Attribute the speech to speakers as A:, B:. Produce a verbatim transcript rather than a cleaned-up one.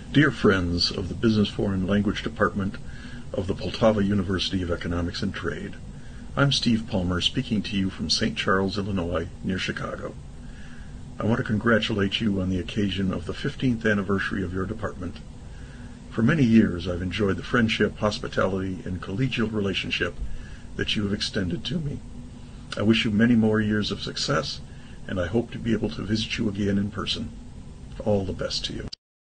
A: Dear friends of the Business Foreign Language Department of the Poltava University of Economics and Trade, I'm Steve Pallmer speaking to you from Saint Charles, Illinois, near Chicago. I want to congratulate you on the occasion of the fifteenth anniversary of your department. For many years I've enjoyed the friendship, hospitality, and collegial relationship that you have extended to me. I wish you many more years of success, and I hope to be able to visit you again in person. All the best to you.